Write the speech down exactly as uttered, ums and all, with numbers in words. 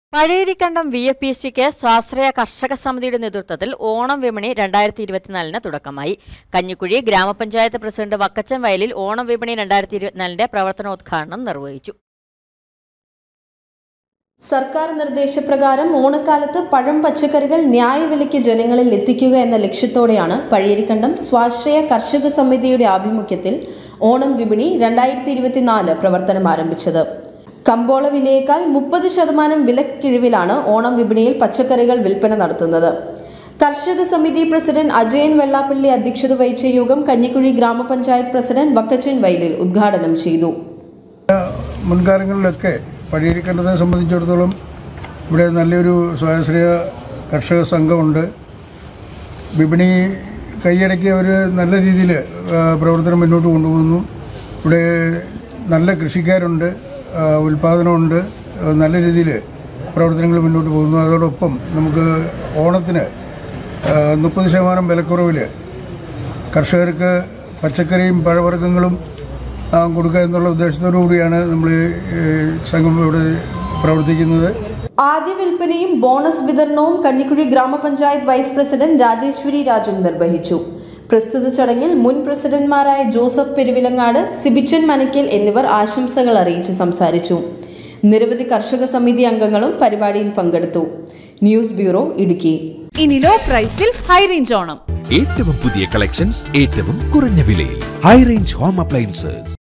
Pazhayarikkandam V F P സിക്ക് സ്വാശ്രയ കർഷക സമിതിയുടെ നേതൃത്വത്തിൽ ഓണം വിപണി രണ്ടായിരത്തി ഇരുപത്തിനാലിന് തുടക്കമായി. കഞ്ഞിക്കുഴി ഗ്രാമപഞ്ചായത്ത് പ്രസിഡന്റ് വക്കച്ചൻ വയലിൽ ഓണം വിപണി രണ്ടായിരത്തി ഇരുപത്തിനാലിന്റെ പ്രവർത്തനോദ്ഘാടനം നിർവഹിച്ചു. സർക്കാർ നിർദ്ദേശപ്രകാരം ഓണക്കാലത്ത് പഴം പച്ചക്കറികൾ ന്യായവിലയ്ക്ക് ജനങ്ങളിൽ എത്തിക്കുക എന്ന ലക്ഷ്യത്തോടെയാണ് പഴയരിക്കണ്ടം സ്വാശ്രയ കർഷക സമിതിയുടെ ആഭിമുഖ്യത്തിൽ ഓണം വിപണി രണ്ടായിരത്തി ഇരുപത്തിനാല് പ്രവർത്തനം ആരംഭിച്ചത്. കമ്പോള വിലയേക്കാൾ മുപ്പത് ശതമാനം വിലക്കിഴിവിലാണ് ഓണം വിപണിയിൽ പച്ചക്കറികൾ വിൽപ്പന നടത്തുന്നത്. കർഷക സമിതി പ്രസിഡന്റ് അജയൻ വെള്ളാപ്പള്ളി അധ്യക്ഷത വഹിച്ച യോഗം കഞ്ഞിക്കുഴി ഗ്രാമപഞ്ചായത്ത് പ്രസിഡന്റ് വക്കച്ചൻ വയലിൽ ഉദ്ഘാടനം ചെയ്തു. മുൻകാലങ്ങളിലൊക്കെ പഴയരിക്കണ്ടത്തെ സംബന്ധിച്ചിടത്തോളം ഇവിടെ നല്ലൊരു സ്വാശ്രയ കർഷക സംഘമുണ്ട്. വിപണി കൈയടക്കി അവർ നല്ല രീതിയിൽ പ്രവർത്തനം മുന്നോട്ട് കൊണ്ടുപോകുന്നു. ഇവിടെ നല്ല കൃഷിക്കാരുണ്ട്, ഉൽപ്പാദനമുണ്ട്, നല്ല രീതിയിൽ പ്രവർത്തനങ്ങൾ മുന്നോട്ട് പോകുന്നു. അതോടൊപ്പം നമുക്ക് ഓണത്തിന് മുപ്പത് ശതമാനം വിലക്കുറവിൽ കർഷകർക്ക് പച്ചക്കറിയും പഴവർഗ്ഗങ്ങളും കൊടുക്കുക എന്നുള്ള ഉദ്ദേശത്തോടു കൂടിയാണ് നമ്മൾ സംഘം ഇവിടെ പ്രവർത്തിക്കുന്നത്. ആദ്യ വിൽപ്പനയും ബോണസ് വിതരണവും കഞ്ഞിക്കുഴി ഗ്രാമപഞ്ചായത്ത് വൈസ് പ്രസിഡന്റ് രാജേശ്വരി രാജൻ നിർവഹിച്ചു. പ്രസ്തുത ചടങ്ങിൽ മുൻ പ്രസിഡന്റ്മാരായ ജോസഫ് പെരുവിലങ്ങാട്, സിബിച്ചൻ മനക്കൽ എന്നിവർ ആശംസകൾ അറിയിച്ച് സംസാരിച്ചു. നിരവധി കർഷക സമിതി അംഗങ്ങളും പരിപാടിയിൽ പങ്കെടുത്തു. News bureau, Idukki. ഇനി ലോ പ്രൈസിൽ ഹൈ റേഞ്ച് ഓണം. ഏറ്റവും പുതിയ കളക്ഷൻസ് ഏറ്റവും കുറഞ്ഞ വിലയിൽ ഹൈ റേഞ്ച് ഹോം അപ്ലയൻസസ്.